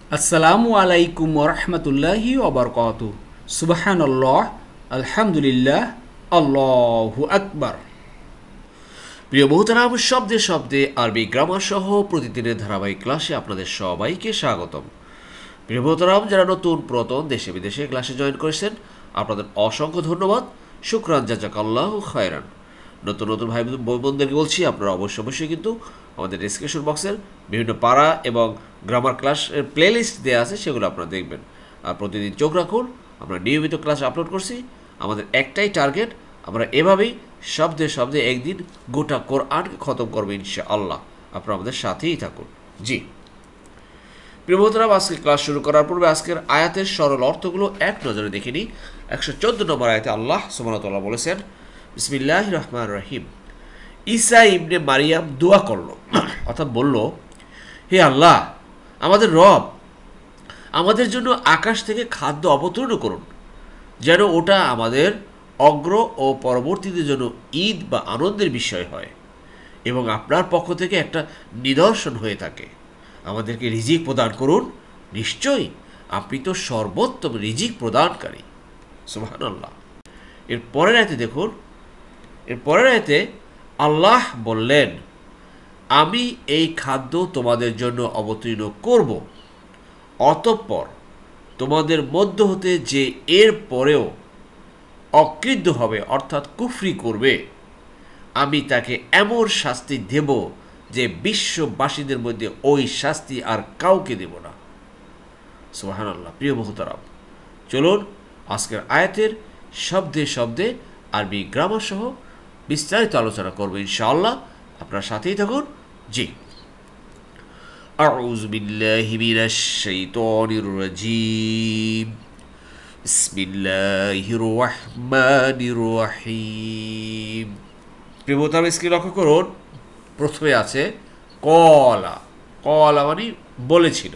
আসসালামু আলাইকুম ওরহমতুল্লাহি ওবরকাতু। সুবহানাল্লাহ, আলহামদুলিল্লাহ, আল্লাহু আকবার। প্রিয় মোহতারাম, শব্দে শব্দে আরবি গ্রামার সহ প্রতিদিনের ধারাবাহিক ক্লাসে আপনাদের সবাইকে স্বাগতম। প্রিয় মোহতারাম, যারা নতুন পুরাতন দেশে বিদেশে ক্লাসে জয়েন করেছেন, আপনাদের অসংখ্য ধন্যবাদ। শুকরান, জাযাকাল্লাহু খায়রান। নতুন নতুন ভাই বোনদেরকে বলছি, আপনারা অবশ্যই কিন্তু আমাদের ডিসক্রিপশন বক্সের বিভিন্ন পারা এবং গ্রামার ক্লাসের প্লেলিস্ট দেওয়া আছে, সেগুলো আপনারা দেখবেন। আর প্রতিদিন চোখ রাখুন, আমরা নিয়মিত ক্লাস আপলোড করছি। আমাদের একটাই টার্গেট, আমরা এভাবেই শব্দে শব্দে একদিন গোটা কোরআনকে খতম করবো ইনশাআল্লাহ। আপনারা আমাদের সাথেই থাকুন। জি প্রিয় বন্ধুরা, আজকে ক্লাস শুরু করার পূর্বে আজকের আয়াতের সরল অর্থগুলো এক নজরে দেখে নিই। 114 নম্বর আয়াতে আল্লাহ সুবহানাহু ওয়া তাআলা বলেছেন, বিসমিল্লাহির রহমানির রহিম। ঈসা ইবনে মারিয়াম দোয়া করল, অর্থাৎ বলল, হে আল্লাহ, আমাদের রব, আমাদের জন্য আকাশ থেকে খাদ্য অবতীর্ণ করুন, যেন ওটা আমাদের অগ্র ও পরবর্তীদের জন্য ঈদ বা আনন্দের বিষয় হয় এবং আপনার পক্ষ থেকে একটা নিদর্শন হয়ে থাকে। আমাদেরকে রিজিক প্রদান করুন, নিশ্চয়ই আপনি তো সর্বোত্তম রিজিক প্রদানকারী। সুবহানাল্লাহ। এর পরের আয়াতে দেখুন, এর পরের আয়াতে আল্লাহ বললেন, আমি এই খাদ্য তোমাদের জন্য অবতীর্ণ করব, অতঃপর তোমাদের মধ্য হতে যে এর পরেও অকৃদ্ধ হবে, অর্থাৎ কুফরি করবে, আমি তাকে এমন শাস্তি দেব যে বিশ্ববাসীদের মধ্যে ওই শাস্তি আর কাউকে দেব না। সুবহানাল্লাহ। প্রিয় মুহতারাম, চলুন আজকের আয়াতের শব্দে শব্দে আরবি গ্রামার সহ বিস্তারিত আলোচনা করব ইনশাআল্লাহ। আপনার সাথেই থাকুন। জি আউযু বিল্লাহি মিনাশ শাইতানির রাজীম। বিসমিল্লাহির রহমানির রহিম। প্রিয় বন্ধুরা, স্ক্রিন লক্ষ্য করুন, প্রথমে আছে কলা। কলা মানে বলেছিল,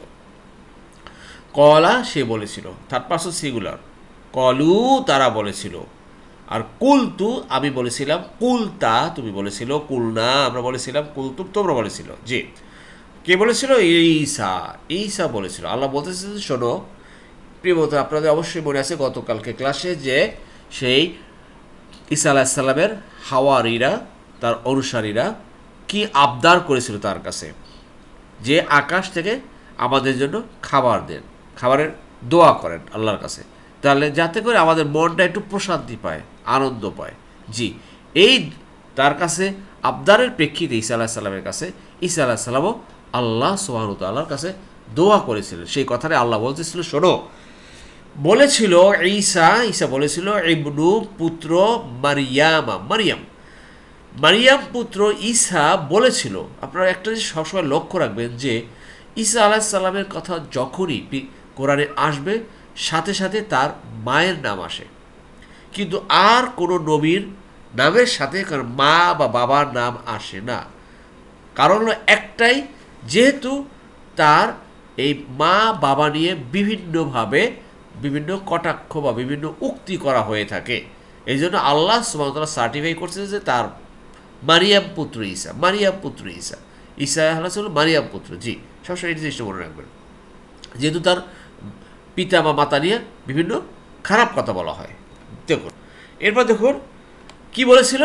কলা সে বলেছিল, থার্ড পারসন সিঙ্গুলার। কলু তারা বলেছিল। আর কুলতু আমি বলেছিলাম, কুলতা তুমি বলেছিল, কুলনা আমরা বলেছিলাম, কুলতুম তোমরা বলেছিল। জি, কে বলেছিল? ঈসা। ঈসা বলেছিল। আল্লাহ বলতেছে, শোনো প্রিয় বন্ধু, আপনাদের অবশ্যই মনে আছে গতকালকে ক্লাসে যে সেই ঈসা আলাইহিস সালামের হাওয়ারিরা, তার অনুসারীরা কি আবদার করেছিল তার কাছে, যে আকাশ থেকে আমাদের জন্য খাবার দেন, খাবারের দোয়া করেন আল্লাহর কাছে, তাহলে যাতে করে আমাদের মনটা একটু প্রশান্তি পায়, আনন্দ পায়। জি, এই তার কাছে আবদারের প্রেক্ষিতে ঈসা আলাইহিস সালামের কাছে ঈসা আলাইহিস সালামও আল্লাহ সুবহানাহু ওয়া তাআলার কাছে দোয়া করেছিলেন। সেই কথাটা আল্লাহ বলতেছিল, শোনো, বলেছিল ঈসা বলেছিল, ইবনু পুত্র মারিয়ামা, মারিয়াম পুত্র ঈসা বলেছিল। আপনারা একটা জিনিস সবসময় লক্ষ্য রাখবেন যে ঈসা আলাইহিস সালামের কথা যখনই কোরআনে আসবে, সাথে সাথে তার মায়ের নাম আসে, কিন্তু আর কোনো নবীর নামের সাথে কারণ মা বা বাবার নাম আসে না। কারণ হলো একটাই, যেহেতু তার এই মা বাবা নিয়ে বিভিন্নভাবে বিভিন্ন কটাক্ষ বা বিভিন্ন উক্তি করা হয়ে থাকে। এই জন্য আল্লাহ সুবহানাহু ওয়া তাআলা সার্টিফাই করছে যে তার মারিয়াম পুত্র ঈসা, মারিয়াম পুত্র ঈসা, ঈসা আলাইহিস সালাম মারিয়াম পুত্র। জি, সবসময় এই জিনিসটা মনে রাখবেন, যেহেতু তার পিতা বা মাতা নিয়ে বিভিন্ন খারাপ কথা বলা হয়। দেখুন এরপর দেখুন কি বলেছিল,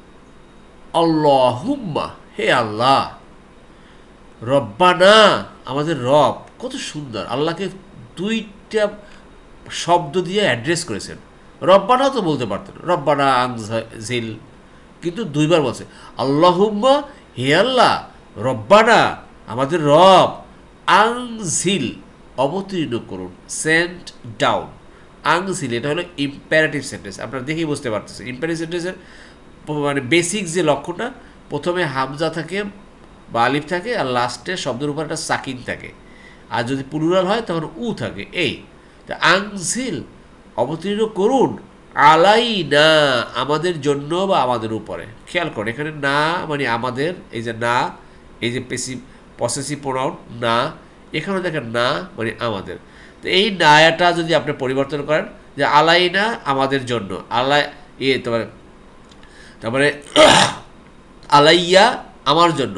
আল্লাহুম্মা, হে আল্লাহ, রব্বানা, আমাদের রব। কত সুন্দর, আল্লাহকে দুইটা শব্দ দিয়ে অ্যাড্রেস করেছেন। রব্বানাও তো বলতে পারতেন, রব্বানা আনজিল, কিন্তু দুইবার বলছে আল্লাহুম্মা, হে আল্লাহ, রব্বানা, আমাদের রব, আনজিল, অবতীর্ণ করুন, সেন্ট ডাউন। আনজিল এটা হলো ইম্পারেটিভ সেন্টেন্স। আপনারা দেখেই বুঝতে পারতেছেন ইম্পারেটিভ সেন্টেন্সের মানে বেসিক যে লক্ষণটা, প্রথমে হামজা থাকে বা আলিফ থাকে, আর লাস্টে শব্দের উপর একটা সাকিন থাকে, আর যদি প্লুরাল হয় তখন উ থাকে। এই আনজিল, অবতীর্ণ করুন, আলাইনা, আমাদের জন্য বা আমাদের উপরে। খেয়াল করুন, এখানে না মানে আমাদের, এই যে না, এই যে পসেসিভ প্রোনাউন না, এখানে দেখেন না মানে আমাদের। তো এই নায়াটা যদি আপনি পরিবর্তন করেন যে আলাইনা, আমাদের জন্য, আলাই তারপরে আলাইয়া, আমার জন্য,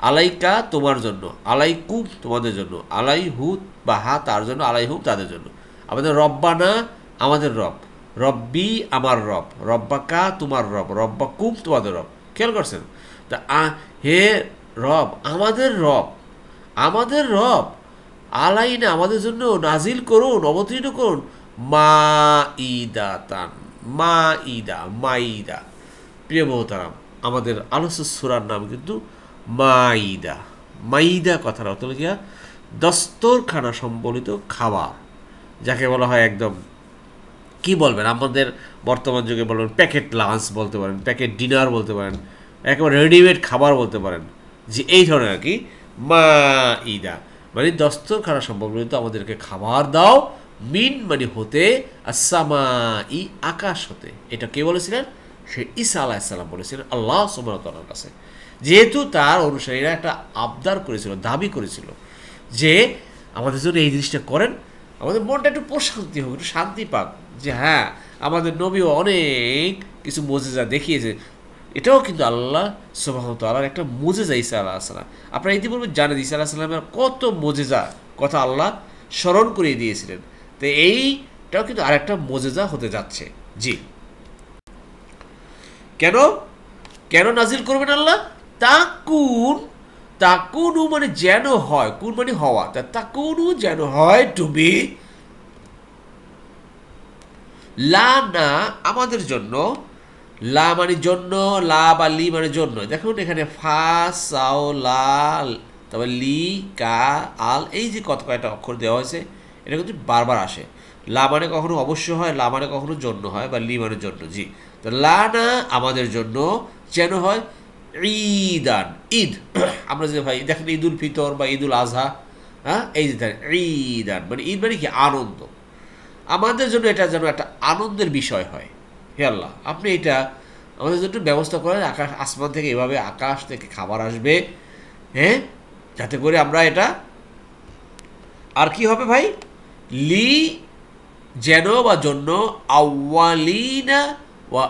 আলাইকা তোমার জন্য, আলাইকুম তোমাদের জন্য, আলাইহু বা হা তার জন্য, আলাইহুম তাদের জন্য। আমাদের রব্বানা আমাদের রব, রব্বি আমার রব, রব্বাকা তোমার রব, রব্বাকুম তোমাদের রব। খেয়াল করছেন? তা হে রব, আমাদের রব, আমাদের রব, আলাইনা আমাদের জন্য নাজিল করুন, অবতীর্ণ করুন, মা ইদা তান, মা ইদা, মাইদা। প্রিয় মোহতারাম, আমাদের আলোচ্য সূরার নাম কিন্তু মাইদা। মাইদা কথার অর্থ হলো গিয়া দস্তরখানা সম্বলিত খাবার, যাকে বলা হয় একদম কি বলবেন, আমাদের বর্তমান যুগে বলবেন প্যাকেট লাঞ্চ বলতে পারেন, প্যাকেট ডিনার বলতে পারেন, একেবারে রেডিমেড খাবার বলতে পারেন, যে এই ধরনের আর কি মাইদা, মানে দস্তরখানা সম্বলিত আমাদেরকে খাবার দাও, মিন মানে হতে, আসামা ই আকাশ হতে। এটা কে বলেছিলেন? সে ঈসা আলাইহিস সালাম বলেছিলেন আল্লাহ সুবহানাহু ওয়া তাআলার কাছে, যেহেতু তার অনুসারীরা একটা আবদার করেছিল, দাবি করেছিল যে আমাদের জন্য এই জিনিসটা করেন, আমাদের মনটা একটু প্রশান্তি হোক, একটু শান্তি পাক, যে হ্যাঁ আমাদের নবীও অনেক কিছু মুজিজা দেখিয়েছে। এটাও কিন্তু আল্লাহ সুবহানাহু ওয়া তাআলার একটা মুজিজা ঈসা আলাইহিস সালাম। আপনারা ইতিপূর্বে জানেন ঈসা আলাইহিস সালামের কত মুজিজা কথা আল্লাহ স্মরণ করিয়ে দিয়েছিলেন, তো এইটাও কিন্তু আরেকটা মুজিজা হতে যাচ্ছে। জি, কেন কেন নাজিল করবেন আল্লাহ? তাকুন, তাকুনু মানে যেন হয়, কুন মানে হওয়া, তা তাকুনু যেন হয়, টু বি, লা না আমাদের জন্য, লা মানে জন্য, লা বা লি মানে জন্য। দেখুন এখানে ফা সাও লা, তারপর লি কা আল, এই যে কত কয়টা অক্ষর দেওয়া হয়েছে, এটা কিন্তু বারবার আসে। লা মানে কখনো অবশ্য হয়, লা মানে কখনো জন্য হয়, বা লি মানে জন্য। জি, তো লা না আমাদের জন্য যেন হয়, ঈদান ঈদ। আমরা যে ভাই দেখেন ঈদুল ফিতর বা ঈদুল আজহা, হ্যাঁ এই যে ঈদান মানে ঈদ মানে কি আনন্দ, আমাদের জন্য এটা যেন একটা আনন্দের বিষয় হয়। হে আল্লাহ, আপনি এটা আমাদের জন্য ব্যবস্থা করেন, আকাশ আসমান থেকে এভাবে আকাশ থেকে খাবার আসবে, হ্যাঁ, যাতে করে আমরা এটা, আর কি হবে ভাই, লি যেন বা জন্য, আউয়ালিনা ওয়া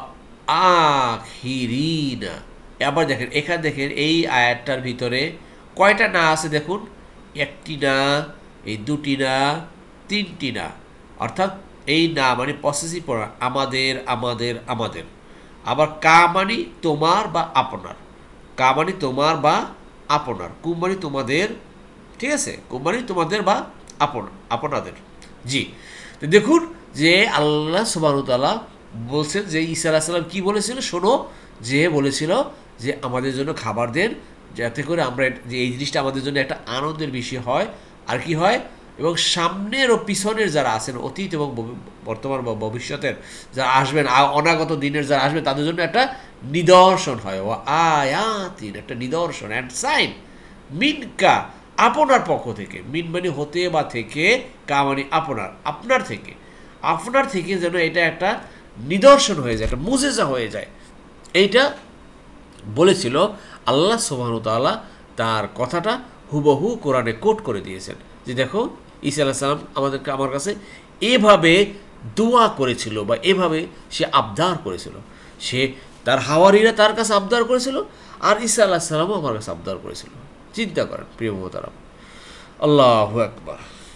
আখিরিনা। আবার দেখেন এখানে দেখেন এই আয়াতটার ভিতরে কয়টা না আছে দেখুন, একটি না, এই দুটি না, তিনটি না, অর্থাৎ এই না মানে পসেসিভ প্রনাউন, আমাদের আমাদের আমাদের। আবার কা মানে তোমার বা আপনার, কা মানে তোমার বা আপনার, কুম মানে তোমাদের, ঠিক আছে, কুম মানে তোমাদের বা আপনাদের। জি, তো দেখুন যে আল্লাহ সুবহানাহু ওয়া তাআলা বলছেন যে ঈসা আলাইহিস সালাম কি বলেছিল শোনো, যে বলেছিল যে আমাদের জন্য খাবার দেন, যাতে করে আমরা যে এই জিনিসটা আমাদের জন্য একটা আনন্দের বিষয় হয়, আর কি হয়, এবং সামনের ও পিছনের যারা আছেন, অতীত এবং বর্তমান বা ভবিষ্যতের যারা আসবেন, অনাগত দিনের যারা আসবেন, তাদের জন্য একটা নিদর্শন হয়, ও আয়াতিন একটা নিদর্শন, অ্যান্ড সাইন মিনকা আপনার পক্ষ থেকে, মিন মানে হতে বা থেকে, কা মানে আপনার, আপনার থেকে, আপনার থেকে যেন এটা একটা নিদর্শন হয়ে যায়, একটা মুজিজা হয়ে যায়। এইটা বলেছিল আল্লাহ সুবহানাহু ওয়া তাআলা, তার কথাটা হুবহু কোরআনে কোট করে দিয়েছেন, যে দেখো ঈসা আলাইহিস সালাম আমাদেরকে, আমার কাছে এভাবে দোয়া করেছিল, বা এভাবে সে আবদার করেছিল, সে তার হাওয়ারিরা তার কাছে আবদার করেছিল, আর ঈসা আলাইহিস সালামও আমার কাছে আবদার করেছিল। চিন্তা করেন প্রিয় মোহতারাম, আল্লাহু আকবার।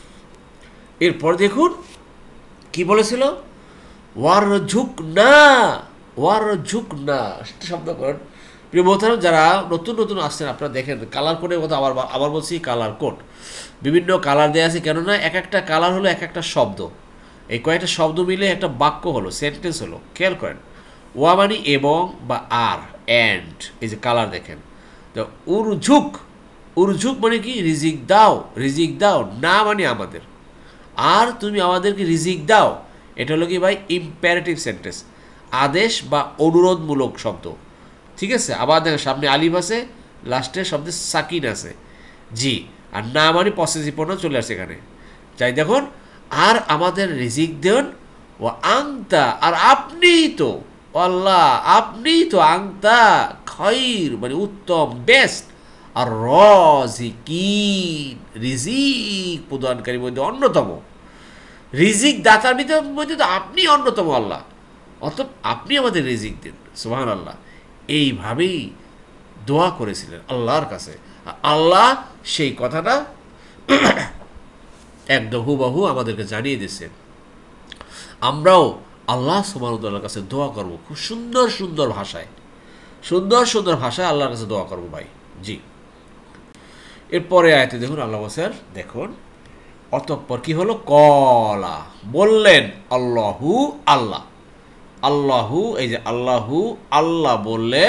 এরপর দেখুন কি বলেছিল, ওয়ারঝুকনা, ওয়ারঝুকনা শব্দ করেন প্রিয় মোহতারাম। যারা নতুন নতুন আসছেন আপনারা দেখেন কালার কোডের কথা, আবার বলছি কালার কোড, বিভিন্ন কালার দেওয়া আছে, কেননা এক একটা কালার হলো এক একটা শব্দ, এই কয়েকটা শব্দ মিলে একটা বাক্য হলো, সেন্টেন্স হলো। খেয়াল করেন, ওয়া মানে এবং বা আর, অ্যান্ড, এই যে কালার দেখেন। তো উরঝুক, উরঝুক মানে কি, রিজিক দাও, রিজিক দাও, না মানে আমাদের, আর তুমি আমাদেরকে রিজিক দাও, এটা হলো কি ভাই ইম্পারেটিভ সেন্টেন্স, আদেশ বা অনুরোধমূলক শব্দ, ঠিক আছে। আবার দেখেন সামনে আলিফ আছে, লাস্টে শব্দে সাকিন আছে, জি, আর না মানে পসেসিভ প্রনাউন চলে আসছে এখানে। যাই দেখুন, আর আমাদের রিজিক দেন, ও আংতা, আর আপনি তো, আল্লাহ আপনি তো, আংতা খৈর মানে উত্তম, বেস্ট, আর রাযিকিন রিজিক প্রদানকারীর মধ্যে অন্যতম, রিজিক দাতার মধ্যে তো আপনি অন্যতম আল্লাহ, অতএব আপনি আমাদের রিজিক দিন। সুবহানাল্লাহ, এইভাবেই দোয়া করেছিলেন আল্লাহর কাছে। আল্লাহ সেই কথাটা একদম হুবহু আমাদেরকে জানিয়ে দিয়েছেন। আমরাও আল্লাহ সুবহানাহু ওয়া তাআলার কাছে দোয়া করব খুব সুন্দর সুন্দর ভাষায়, সুন্দর সুন্দর ভাষায় আল্লাহর কাছে দোয়া করব ভাই। জি, এরপরে আয়াতে দেখুন আল্লাহ বলেন, দেখুন অতঃপর কি হলো, কলা বললেন, আল্লাহু আল্লাহ, আল্লাহু এই যে আল্লাহু আল্লাহ বললেন,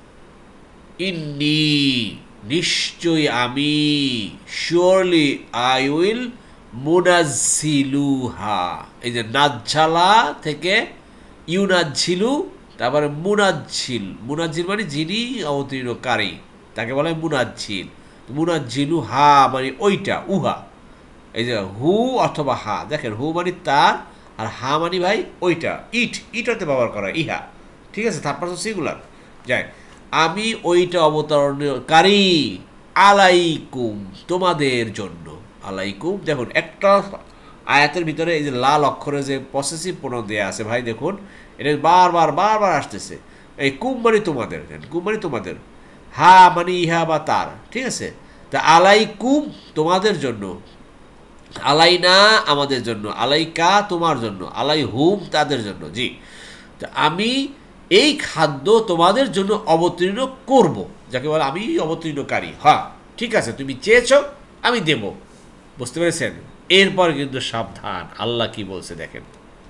ইন্নী নিশ্চয়ই আমি, শিওরলি আই উইল মুনাজ্জিলুহা, এই যে নাজ্জালা থেকে ইউনাজ্জিলু, তারপরে মুনাজ্জিল, মুনাজ্জিল মানে যিনি অবতীর্ণকারী তাকে বলা হয় মুনাজ্জিল। মুনাজ্জিলু হা মানে ওইটা, উহা, এই যে হু অথবা হা, দেখেন হু মানে তার, আর হা মানে ভাই ওইটা, ইট, ইটতে ব্যবহার করা, ইহা, ঠিক আছে, তারপর তো সিঙ্গুলার যায়। আমি ওইটা অবতরণকারী, আলাইকুম তোমাদের জন্য, আলাইকুম। দেখুন একটা আয়াতের ভিতরে এই যে লাল অক্ষরে যে পসেসিভ প্রোনাউন দেয়া আছে ভাই, দেখুন এটা বারবার বারবার আসতেছে। এই কুম মানে তোমাদের, কুম মানে তোমাদের, হা মানে ইহা বা তার, ঠিক আছে। তা আলাইকুম তোমাদের জন্য, আলাইনা আমাদের জন্য, আলাইকা তোমার জন্য, আলাই হুম তাদের জন্য। জি, তা আমি এই খাদ্য তোমাদের জন্য অবতীর্ণ করব, যাকে বলে আমি অবতীর্ণকারী। হ্যাঁ ঠিক আছে, তুমি চেয়েছো আমি দেব, বুঝতে পেরেছেন। এরপর কিন্তু সাবধান, আল্লাহ কি বলছে দেখেন,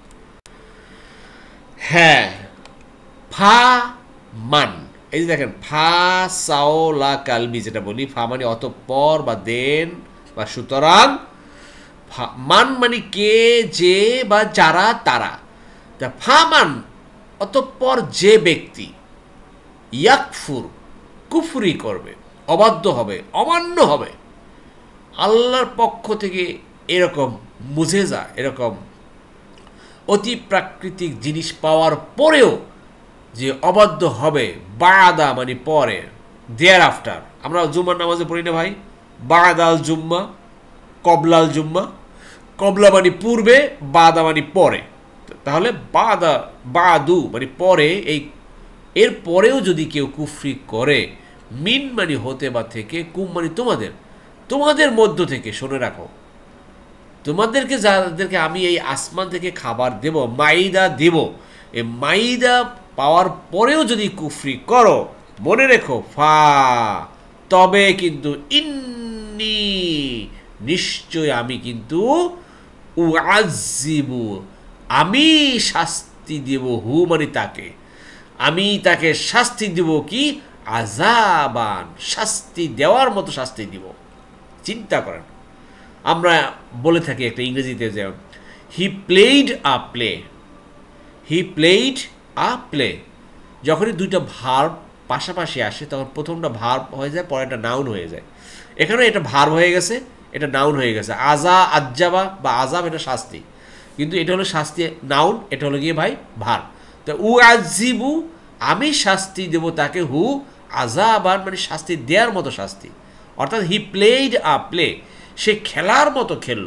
হ্যাঁ ফা মান, এই যে দেখেন ফা সাও লা কালবি, যেটা বলি ফা মানে অতঃপর বা দেন বা সুতরাং, মান মানে কে, যে বা যারা, তারা। তা ফা মান অতঃপর যে ব্যক্তি, ইয়াকফুর কুফরি করবে, অবাধ্য হবে, অমান্য হবে, আল্লাহর পক্ষ থেকে এরকম মুজেজা, এরকম অতি প্রাকৃতিক জিনিস পাওয়ার পরেও যে অবাধ্য হবে, বাদা মানে পরে, দেয়ার আফটার। আমরা জুম্মার নামাজে পড়ি না ভাই, বাদাল জুম্মা, কবলাল জুম্মা, কবলা মানে পূর্বে, বাদা মানে পরে, তাহলে বাদা বাদু মানে পরে, এই এর পরেও যদি কেউ কুফরি করে, মিন মানে হতে বা থেকে, কুম মানে তোমাদের, তোমাদের মধ্য থেকে, শুনে রাখো, তোমাদেরকে যাদেরকে আমি এই আসমান থেকে খাবার দেব, মাইদা দেব, এই মাইদা পাওয়ার পরেও যদি কুফরি করো, মনে রেখো ফা তবে কিন্তু, ইন্নি নিশ্চয় আমি কিন্তু, উআযিবু আমি শাস্তি দেব, হু মানে তাকে, আমি তাকে শাস্তি দিব কি, আযাবান শাস্তি দেওয়ার মতো শাস্তি দিব। চিন্তা করেন, আমরা বলে থাকি একটা ইংরেজিতে যে he played a play, he played a play, যখনই দুইটা ভার্ব পাশাপাশি আসে তখন প্রথমটা ভার্ব হয়ে যায়, পরে একটা নাউন হয়ে যায়। এখানে এটা ভার্ব হয়ে গেছে, এটা নাউন হয়ে গেছে। আজা আজ্জাবা বা আজাব এটা শাস্তি, কিন্তু এটা হলো শাস্তি নাউন, এটা হলো গিয়ে ভাই ভার্ব। তো উআযিবু আমি শাস্তি দেব তাকে, হু আযাবান মানে শাস্তি দেওয়ার মতো শাস্তি, অর্থাৎ হি প্লেইড আ প্লে, সে খেলার মতো খেললো।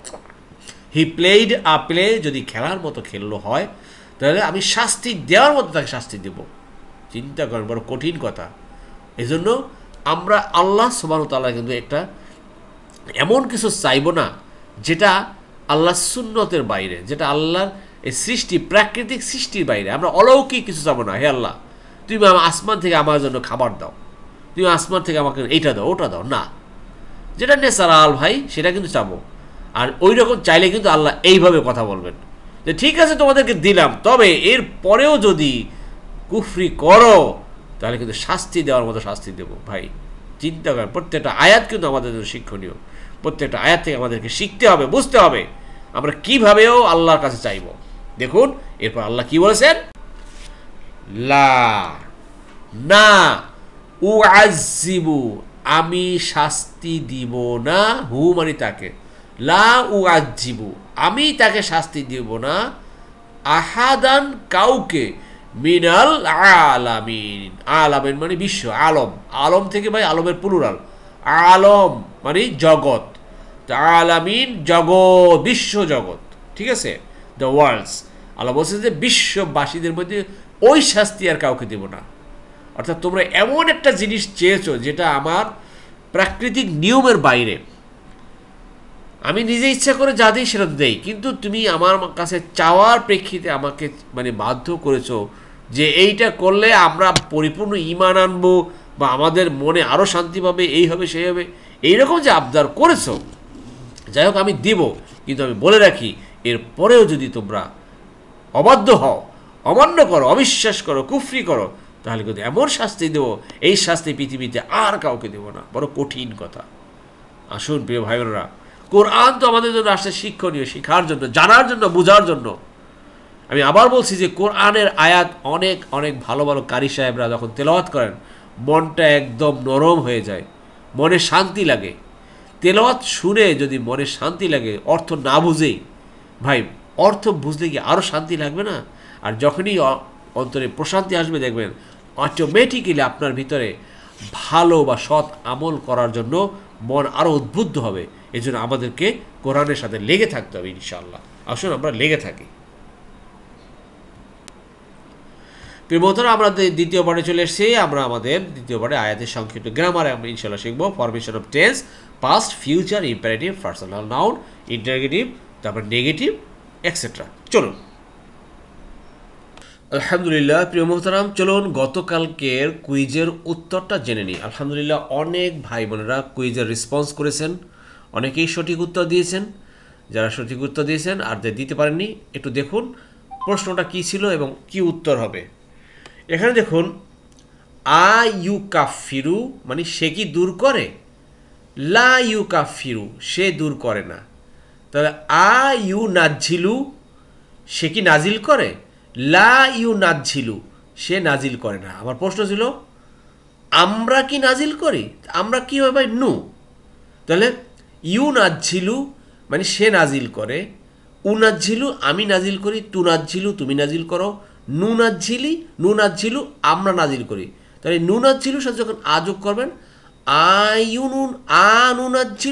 হি প্লেইড আ প্লে যদি খেলার মতো খেললো হয়, তাহলে আমি শাস্তি দেওয়ার মতো তাকে শাস্তি দেব। চিন্তা করেন, বড় কঠিন কথা। এই জন্য আমরা আল্লাহ সুবহানাহু ওয়া তাআলা কিন্তু একটা এমন কিছু চাইব না যেটা আল্লাহ সুন্নতের বাইরে, যেটা আল্লাহর এই সৃষ্টি প্রাকৃতিক সৃষ্টির বাইরে। আমরা অলৌকিক কিছু চাবো না, হে আল্লাহ তুমি আসমান থেকে আমার জন্য খাবার দাও, তুমি আসমান থেকে আমাকে এইটা দাও ওটা দাও, না, যেটা ন্যাচারাল ভাই সেটা কিন্তু চাবো। আর ওই রকম চাইলে কিন্তু আল্লাহ এইভাবে কথা বলবেন যে ঠিক আছে তোমাদেরকে দিলাম, তবে এর পরেও যদি কুফরি করো তাহলে কিন্তু শাস্তি দেওয়ার মতো শাস্তি দেব। ভাই চিন্তা করেন, প্রত্যেকটা আয়াত কিন্তু আমাদের জন্য শিক্ষণীয়, প্রত্যেকটা আয়াত থেকে আমাদেরকে শিখতে হবে, বুঝতে হবে আমরা কিভাবেও আল্লাহর কাছে চাইব। দেখুন এরপর আল্লাহ কি বলেছেন, লা না উআযিবু আমি শাস্তি দিব না, হু মানে তাকে, লা উআযিবু আমি তাকে শাস্তি দিব না, আহাদান কাউকে, মিনাল আলামিন, আলামিন মানে বিশ্ব, আলম, আলম থেকে ভাই আলমের প্লুরাল, আলম মানে জগৎ, আলামিন জগৎ, বিশ্ব জগৎ, ঠিক আছে, দ্য ওয়ার্ল্ডস। আল্লাহ বলছে যে বিশ্ববাসীদের মধ্যে ওই শাস্তি আর কাউকে দেব না। অর্থাৎ তোমরা এমন একটা জিনিস চেয়েছো যেটা আমার প্রাকৃতিক নিয়মের বাইরে। আমি নিজে ইচ্ছা করে যা দিই সেটা দেই, কিন্তু তুমি আমার কাছে চাওয়ার প্রেক্ষিতে আমাকে মানে বাধ্য করেছো যে এইটা করলে আমরা পরিপূর্ণ ঈমান আনবো বা আমাদের মনে আরও শান্তি পাবে, এই হবে সেই হবে, এইরকম যে আবদার করেছো, যাই হোক আমি দিব, কিন্তু আমি বলে রাখি এরপরেও যদি তোমরা অবাধ্য হও, অমান্য করো, অবিশ্বাস করো, কুফরি করো, তাহলে কিন্তু এমন শাস্তি দেবো, এই শাস্তি পৃথিবীতে আর কাউকে দেবো না। বড় কঠিন কথা। আসুন প্রিয় ভাই বোনেরা, কোরআন তো আমাদের জন্য আসছে শিক্ষণীয়, শিখার জন্য, জানার জন্য, বোঝার জন্য। আমি আবার বলছি যে কোরআনের আয়াত অনেক অনেক ভালো ভালো কারি সাহেবরা যখন তেলাওয়াত করেন মনটা একদম নরম হয়ে যায়, মনে শান্তি লাগে। তেলাওয়াত শুনে যদি মনে শান্তি লাগে, অর্থ না বুঝেই, ভাই অর্থ বুঝলে কি আরও শান্তি লাগবে না? আর যখনই অন্তরে প্রশান্তি আসবে দেখবেন অটোমেটিক্যালি আপনার ভিতরে ভালো বা সৎ আমল করার জন্য মন আরও উদ্বুদ্ধ হবে। এই জন্য আমাদেরকে কোরআনের সাথে লেগে থাকতে হবে ইনশাআল্লাহ। আসুন আমরা লেগে থাকি। প্রিয়তরা, আমরা দ্বিতীয় পার্টে চলে এসেছি। আমরা আমাদের দ্বিতীয় পার্টে আয়াতের সংক্ষিপ্ত গ্রামারে আমরা ইনশাআল্লাহ শিখব। Formation of tense, past, future, imperative, personal noun, interrogative, তারপর নেগেটিভ, এক্সেট্রা। চলুন। আলহামদুলিল্লাহ প্রিয় মোহতারাম, চলুন গতকালকের কুইজের উত্তরটা জেনে নিই। আলহামদুলিল্লাহ অনেক ভাই বোনেরা কুইজের রেসপন্স করেছেন, অনেকেই সঠিক উত্তর দিয়েছেন। যারা সঠিক উত্তর দিয়েছেন আর দিতে পারেননি, একটু দেখুন প্রশ্নটা কী ছিল এবং কি উত্তর হবে। এখানে দেখুন, আ ইউ কাফিরু মানে সে কি দূর করে, লা ইউ কাফিরু সে দূর করে না। তাহলে আ ইউ নাজ্জিলু সে কি নাজিল করে, লা ইউ নাজ্জিলু সে নাজিল করে না। আমার প্রশ্ন ছিল আমরা কি নাজিল করি, আমরা কি হবে ভাই, নু। তাহলে ইউ নাজ্জিলু মানে সে নাজিল করে, উ নাজ্জিলু আমি নাজিল করি, তু নাজ্জিলু তুমি নাজিল করো, নু নাজ্জিলু আমরা নাজিল করি। তাহলে নু নাজ্জিলুর সাথে যখন যোগ করবেন, আনু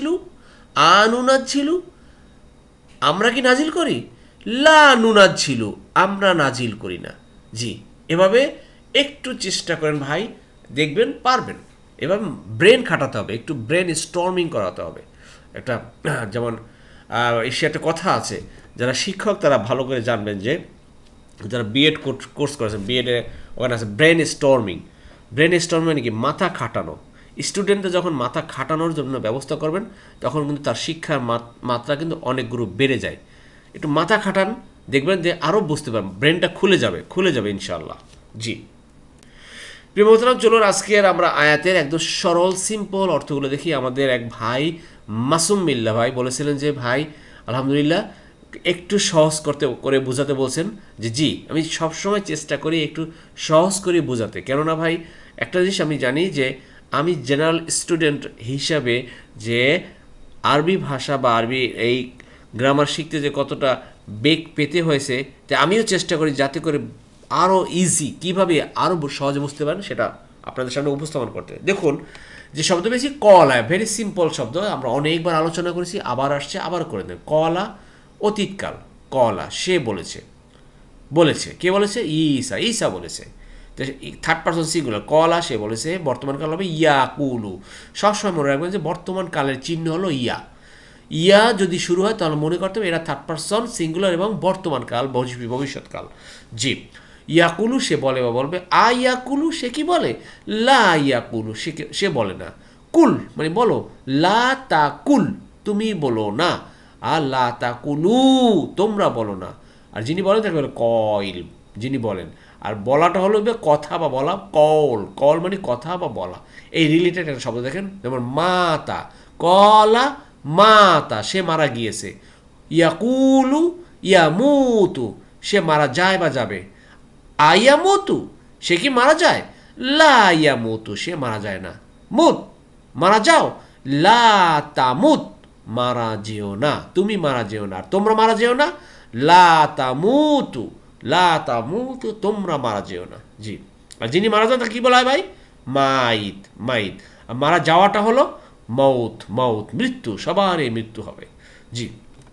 নাজ্জিলু আমরা কি নাজিল করি, লা নু নাজ্জিলু আমরা নাজিল করি না। জি, এভাবে একটু চেষ্টা করেন ভাই, দেখবেন পারবেন। এভাবে ব্রেন খাটাতে হবে, একটু ব্রেন স্টর্মিং করাতে হবে। একটা যেমন সে একটা কথা আছে, যারা শিক্ষক তারা ভালো করে জানবেন যে যারা বিএড কোর্স করেছেন, বিএডে ওখানে আছে ব্রেন স্টর্মিং। ব্রেন স্টর্মিং মানে কি, মাথা খাটানো। স্টুডেন্টদের যখন মাথা খাটানোর জন্য ব্যবস্থা করবেন তখন কিন্তু তার শিক্ষার মাত্রা কিন্তু অনেক গুণ বেড়ে যায়। একটু মাথা খাটান, দেখবেন যে আরও বুঝতে পারবেন, ব্রেনটা খুলে যাবে ইনশাআল্লাহ। জি প্রিয় মোহতারাম, চলুন আজকের আমরা আয়াতের একদম সরল সিম্পল অর্থগুলো দেখি। আমাদের এক ভাই মাসুম মিল্লা ভাই বলেছিলেন যে ভাই আলহামদুলিল্লাহ একটু সহজ করে বোঝাতে বলছেন। যে জি, আমি সবসময় চেষ্টা করি একটু সহজ করে বোঝাতে, কেননা ভাই একটা জিনিস আমি জানি যে আমি জেনারেল স্টুডেন্ট হিসাবে যে আরবি ভাষা বা আরবি এই গ্রামার শিখতে যে কতটা বেগ পেতে হয়েছে, তাই আমিও চেষ্টা করি যাতে করে আরও ইজি, কীভাবে আরও সহজে বুঝতে পারেন সেটা আপনাদের সামনে উপস্থাপন করতে। দেখুন যে শব্দ পেয়েছি কলা, ভেরি সিম্পল শব্দ, আমরা অনেকবার আলোচনা করেছি, আবার আসছে, আবার করে দেন। কলা অতীতকাল, কলা সে বলেছে, কে বলেছে, ঈসা বলেছে। থার্ড পারসন সিঙ্গুলার, কলা সে বলেছে, বর্তমান কাল হবে ইয়াকুলু। সবসময় মনে রাখবেন যে বর্তমান কালের চিহ্ন হলো ইয়া যদি শুরু হয় তাহলে মনে করতে হবে এরা থার্ড পারসন সিঙ্গুলার এবং বর্তমান কাল, ভবিষ্যৎকাল। জি, ইয়াকুলু সে বলে বা বলবে, ইয়াকুলু সে কি বলে, লা ইয়াকুলু সে বলে না, কুল মানে বলো, লা তা কুল তুমি বলো না, আর লা তা কুলু তোমরা বলো না। আর যিনি বলেন তাকে বলে কইল, যিনি বলেন। আর বলাটা হলো কথা বা বলা, কল মানে কথা বা বলা। এই রিলেটেড একটা শব্দ দেখেন, যেমন মাতা, কলা মাতা সে মারা গিয়েছে, ইয়াকুলু ইয়ামুতু সে মারা যায় বা যাবে, আয়ামুতু সে কি মারা যায়, লা ইয়ামুতু সে মারা যায় না, মুত মারা যাও, লা তামুত মারা যেও না, তুমি মারা যেও না, তোমরা মারা যেও না, লা তামুতু তোমরা মারা যেও না। জি, আর যিনি মারা যান তাকে কি বলা হয় ভাই, মাইত। আর মারা যাওয়াটা হলো মৌত, মৃত্যু, সবারই মৃত্যু হবে। জি,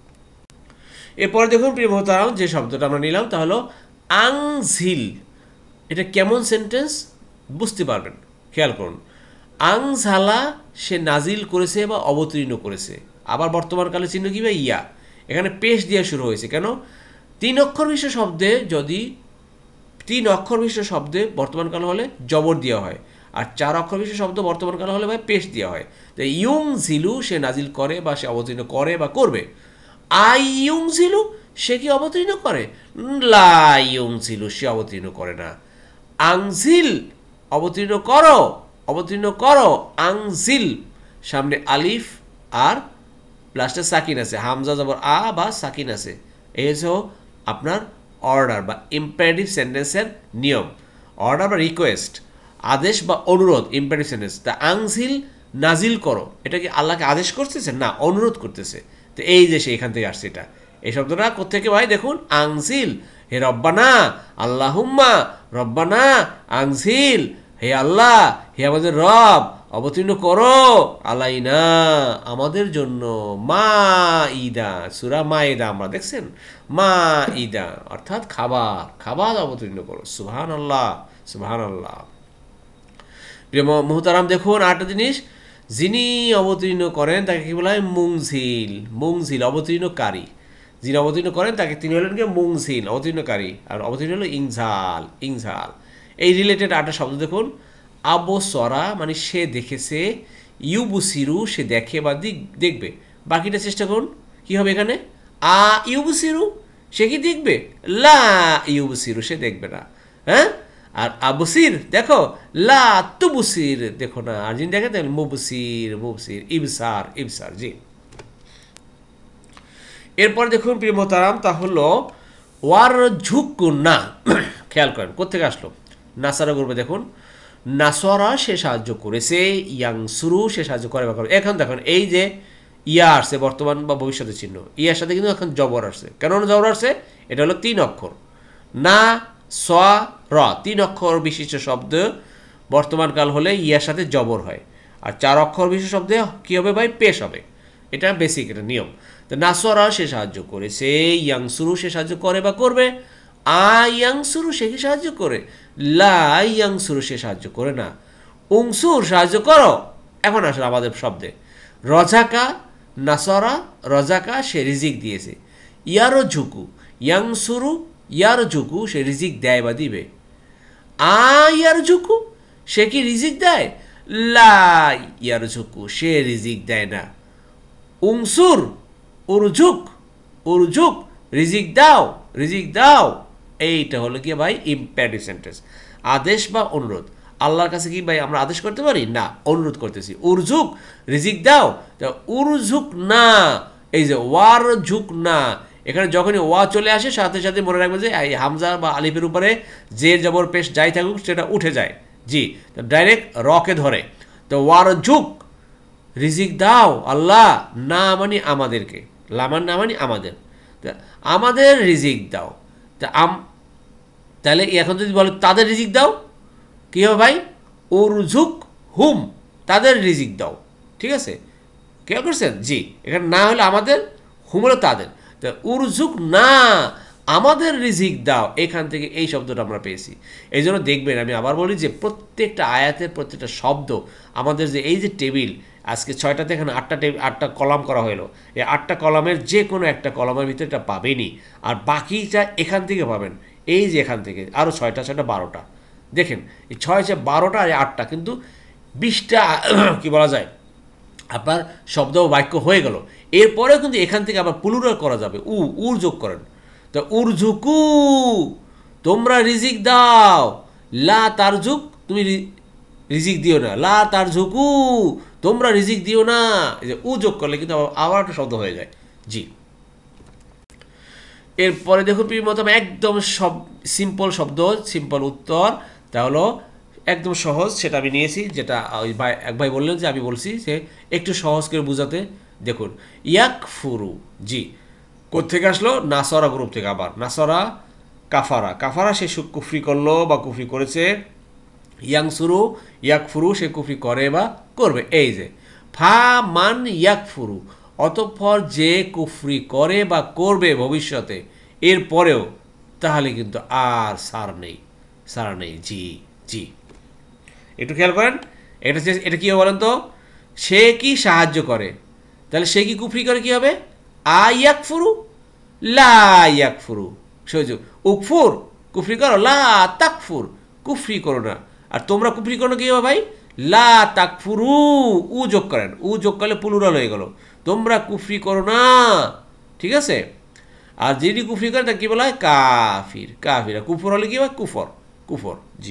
এরপরে দেখুন প্রিয় মোহতারাম, যে শব্দটা আমরা নিলাম তা হলো আংঝিল। এটা কেমন সেন্টেন্স বুঝতে পারবেন, খেয়াল করুন। আংঝালা সে নাজিল করেছে বা অবতীর্ণ করেছে। আবার বর্তমানকালে চিহ্ন কি ভাই? ইয়া। এখানে পেশ দিয়ে শুরু হয়েছে কেন? 3 অক্ষর বিশিষ্ট শব্দে যদি 3 অক্ষর বিশিষ্ট শব্দে বর্তমানকাল হলে জবর দেওয়া হয়, আর 4 অক্ষর বিশিষ্ট শব্দ বর্তমানকাল হলে ভাই পেশ দেওয়া হয়। তো ইউং ঝিলু সে নাজিল করে বা সে অবতীর্ণ করে বা করবে। আই ইউং ঝিলু সে কি অবতীর্ণ করে? লা ইউং ঝিলু সে অবতীর্ণ করে না। আংঝিল অবতীর্ণ করো, অবতীর্ণ করো। আংঝিল সামনে আলিফ আর লাস্টে সাকিন আছে, হামজা জবর আ বা সাকিন আছে। এই হচ্ছে আপনার অর্ডার বা ইম্পারেটিভ সেন্টেন্সের নিয়ম। অর্ডার বা রিকোয়েস্ট, আদেশ বা অনুরোধ, ইম্পারেটিভ সেন্টেন্স। তা আংঝিল নাজিল করো, এটা কি আল্লাহকে আদেশ করতেছে? না, অনুরোধ করতেছে। তো এই যে সে এখান থেকে আসছে, এটা এই শব্দটা কোত্থেকে ভাই? দেখুন, আংঝিল হে রব্বানা, আল্লাহুম্মা রব্বানা আংঝিল, হে আল্লাহ, হে আমাদের রব, অবতীর্ণ করো আলাইনা আমাদের জন্য, মা ইদা, সূরা মায়েদা আমরা দেখছেন, মা ইদা অর্থাৎ খাবার, খাবার অবতীর্ণ করো। সুবহানাল্লাহ, সুবহানাল্লাহ। প্রিয় মুহতারাম, দেখুন আরেকটা জিনিস, যিনি অবতীর্ণ করেন তাকে কি বলা হয়? মুংঝিল। মুংঝিল অবতীর্ণকারী, যিনি অবতীর্ণ করেন তাকে তিনি হলেন কি? মুংঝিল অবতীর্ণকারী, আর অবতীর্ণ হলো ইংঝাল, ইংঝাল। এই রিলেটেড আরেকটা শব্দ দেখুন, আবসরা মানে সে দেখেছে, ইউবুসিরু সে দেখে বা দেখবে। বাকিটা চেষ্টা করুন, কি হবে এখানে? আ ইউবুসিরু সে কি দেখবে? লা ইউবুসিরু সে দেখবে না। হ্যাঁ, আর আবসির দেখো, লা তুবসির দেখো না। আর যিনি দেখেন তাহলে মুবসির, মুবসির, ইবসার, ইবসার। জি। এরপর দেখুন প্রিয় মোহতারাম, তা হলো ওয়ার ঝুঁকু না। খেয়াল করেন কোত্থেকে আসলো? নাসারা গ্রুপে দেখুন, নাসরা সে সাহায্য করেছে, ইয়াংসুরু সে সাহায্য করে বা করে। এখন দেখুন এই যে ইয়া আসছে বর্তমান বা ভবিষ্যতের চিহ্ন, ইয়ার সাথে কিন্তু এখন জবর আসছে। কেন জবর আসছে? এটা হলো 3 অক্ষর, না সোয়া র, 3 অক্ষর বিশিষ্ট শব্দ বর্তমানকাল হলে ইয়ার সাথে জবর হয়, আর 4 অক্ষর বিশিষ্ট শব্দে কি হবে ভাই? পেশ হবে। এটা বেসিক, এটা নিয়ম। তো নাসরা সে সাহায্য করেছে, ইয়াংসুরু সে সাহায্য করে বা করবে। ইয়াংসুরু সে কি সাহায্য করে? লা ইয়াংসুরু সে সাহায্য করে না। উংসুর সাহায্য করো। এখন আসলে আমাদের শব্দে রজাকা, নাসরা রজাকা সে রিজিক দিয়েছে। ইয়ারো ঝুকু, ইয়াংসুরু ইয়ার ঝুকু সে রিজিক দেয় বা দিবে। ইয়ার ঝুকু সে কি রিজিক দেয়? লা ইয়ার ঝুকু সে রিজিক দেয় না। উংসুর উরঝুক, উরঝুক রিজিক দাও, রিজিক দাও। এইটা হলো কি ভাই? ইম্পারেটিভ সেন্টেন্স, আদেশ বা অনুরোধ। আল্লাহর কাছে কি ভাই আমরা আদেশ করতে পারি? না, অনুরোধ করতেছি। উরঝুক রিজিক দাও, উরঝুক না, এই যে ওয়ার ঝুক না, এখানে যখনই ওয়া চলে আসে সাথে সাথে মনে রাখবে যে এই হামজা বা আলিফের উপরে যে জবর পেশ যাই থাকুক সেটা উঠে যায়। জি, ডাইরেক্ট রকে ধরে। তো ওয়ার ঝুক রিজিক দাও আল্লাহ, না মানে আমাদেরকে, লামান না মানে আমাদের, আমাদের রিজিক দাও। তাহলে এখন যদি বলে তাদের রিজিক দাও, কি হবে ভাই? উরঝুক হুম, তাদের রিজিক দাও। ঠিক আছে, কেউ করছেন? জি, এখানে না হলে আমাদের, হুম হলো তাদের। তা উরঝুক না আমাদের রিজিক দাও, এখান থেকে এই শব্দটা আমরা পেয়েছি। এই জন্য দেখবেন, আমি আবার বলি যে প্রত্যেকটা আয়াতের প্রত্যেকটা শব্দ আমাদের যে এই যে টেবিল, আজকে 6টাতে এখানে 8টা কলাম করা হলো, এই 8টা কলামের যে কোনো একটা কলামের ভিতরে এটা পাবেনই, আর বাকিটা এখান থেকে পাবেন। এই যে এখান থেকে আরও 6টা 12টা দেখেন, এই 6 12টা আর 8টা কিন্তু 20টা কি বলা যায় আপনার শব্দ বাক্য হয়ে গেল। এরপরেও কিন্তু এখান থেকে আবার প্লুরাল করা যাবে, উর যোগ করেন। তো উরঝুকু তোমরা রিজিক দাও, লা তারঝুক তুমি রিজিক দিও না, লা তারঝুকু তোমরা রিজিক দিও না। এই যে উ যোগ করলে কিন্তু আবার একটা শব্দ হয়ে যায়। জি, এরপরে দেখুন প্রিয় মতো একদম সব সিম্পল শব্দ, সিম্পল উত্তর, তা হলো একদম সহজ, সেটা আমি নিয়েছি, যেটা ওই ভাই এক ভাই বললেন যে আমি বলছি সে একটু সহজ করে বোঝাতে। দেখুন ইয়াকফুরু, জি কোত্থেকে আসলো? নাসরা গ্রুপ থেকে। আবার নাসরা কাফারা, কাফারা সে কুফরি করলো বা কুফরি করেছে। ইয়াংসুরু ইয়াকফুরু সে কুফরি করে বা করবে। এই যে ফা মান ইয়াকফুরু, অতঃপর যে কুফরি করে বা করবে ভবিষ্যতে এরপরেও, তাহলে কিন্তু আর সার নেই, সার নেই। জি জি, একটু খেয়াল করেন, এটা কি হবে বলেন তো? সে কি সাহায্য করে, তাহলে সে কি কুফরি করে কি হবে? আয়াকফুরু লা ইয়াকফুরু। সহজ। উকফুর কুফরি করো, লা তাকফুর কুফরি করো না। আর তোমরা কুফরি করো কি হবে ভাই? লা তাকফুরু, উ যোগ করেন, উ যোগ করলে প্লুরাল হয়ে গেল, তোমরা কুফরি করো না। ঠিক আছে? আর যিনি কুফরি করে তাকে কি বলা হয়? কাফির। কাফির। কুফর হলে কি হয়? কুফর। কুফর। জি।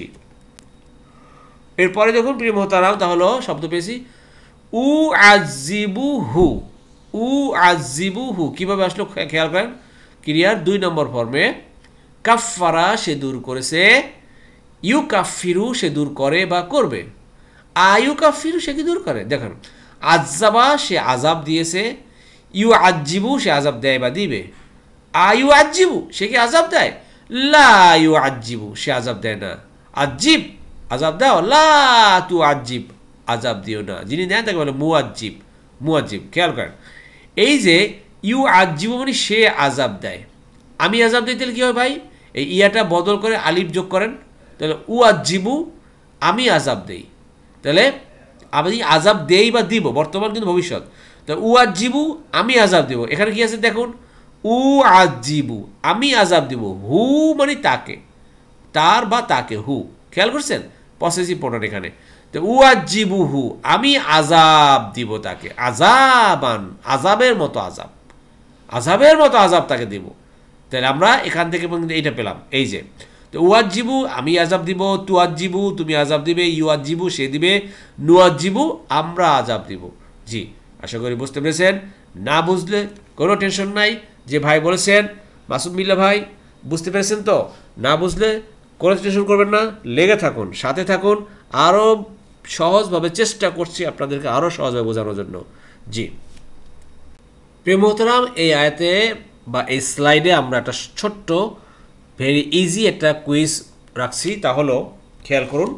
এরপরে যখন প্রিয় মোহতারাম তাহলে শব্দ পেয়েছি উ আজিবু হু। উ আজিবু হু কিভাবে আসলো খেয়াল করেন। ক্রিয়ার 2 নম্বর ফর্মে কাফারা সে দূর করেছে, ইউ কাফিরু সে দূর করে বা করবে, আয়ু কাফিরু সে কি দূর করে। দেখেন, আজাবা সে আজাব দিয়েছে, ইউ আজিবু সে আজাব দেয় বা দিবে, আয়ু আজিবু সে কি আজাব দেয়? লা ইউ আজিবু সে আজাব দেয় না। আজিব আজাব দাও, লা তু আজিব আজাব দিও না। যিনি দেন তাকে বলে মুআজ্জিব। মুআজ্জিব। খেয়াল করেন, এই যে ইউ আজিবু মানে সে আজাব দেয়, আমি আজাব দিই, তাহলে কি হয় ভাই? এই ইয়াটা বদল করে আলিফ যোগ করেন, তাহলে উ আজিবু আমি আজাব দেই। তাহলে আমি আজাব দেই বা দিব, বর্তমান কিন্তু ভবিষ্যৎ। তাহলে উ আজিবু আমি আজাব দিব। এখানে কি আছে দেখুন, উ আজিবু আমি আজাব দিব, হু মানে তাকে, তার বা তাকে, হু। খেয়াল করছেন? পসেসিভ প্রোনাউন এখানে। তো উ আজিবু হু আমি আজাব দিব তাকে, আজাবান আজাবের মতো আজাব, আজাবের মতো আজাব তাকে দিব। তাহলে আমরা এখান থেকে এইটা পেলাম, এই যে তো উয়াজিবু আমি আজাব দিব, তুয়াজিবু তুমি আজাব দিবে, ইউয়াজিবু সে দিবে, নুয়াজিবু আমরা আজাব দিব। জি, আশা করি বুঝতে পেরেছেন। না বুঝলে কোনো টেনশন নাই। যে ভাই বলেছেন মাসুদ মিল্লা ভাই বুঝতে পেরেছেন তো? না বুঝলে কোনো টেনশন করবেন না, লেগে থাকুন, সাথে থাকুন, আরও সহজভাবে চেষ্টা করছি আপনাদেরকে আরও সহজভাবে বোঝানোর জন্য। জি প্রিয় মোহতারাম, এই আয়াতে বা এই স্লাইডে আমরা একটা ছোট্ট ভেরি ইজি একটা কুইজ রাখছি। তা হলো খেয়াল করুন,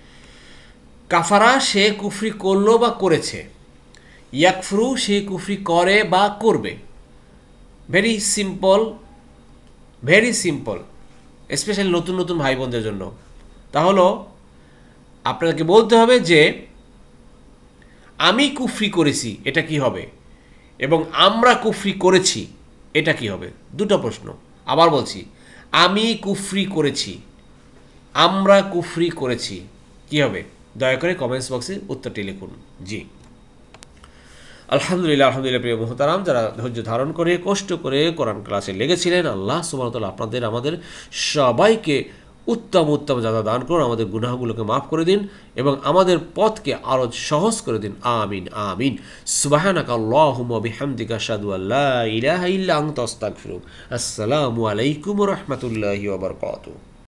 কাফারা সে কুফরি করলো বা করেছে, ইয়াকফরু সে কুফরি করে বা করবে। Very simple, very simple, specially নতুন নতুন ভাই বোনদের জন্য। তাহলে আপনাদেরকে বলতে হবে যে আমি কুফরি করেছি এটা কি হবে, এবং আমরা কুফরি করেছি এটা কি হবে। দুটো প্রশ্ন। আবার বলছি, আমি কুফরি করেছি, আমরা কুফরি করেছি, কি হবে? দয়া করে কমেন্টস বক্সে উত্তরটি লিখুন। জি আলহামদুলিল্লাহ। আলহামদুলিল্লাহ প্রিয় মুহতারাম, যারা ধৈর্য ধারণ করে কষ্ট করে কোরআন ক্লাসে লেগেছিলেন, আল্লাহ সুবহানাহু ওয়া তাআলা আপনাদের আমাদের সবাইকে উত্তম উত্তম জাযা দান করুন, আমাদের গুনাহগুলোকে মাফ করে দিন এবং আমাদের পথকে আরো সহজ করে দিন। আমিন আমিন। সুবহানাকা আল্লাহুম্মা বিহামদিকা আশহাদু আল্লা ইলাহা ইল্লা আনতা আস্তাগফিরুক। আসসালামু আলাইকুম ওয়া রাহমাতুল্লাহি ওয়া বারাকাতুহু।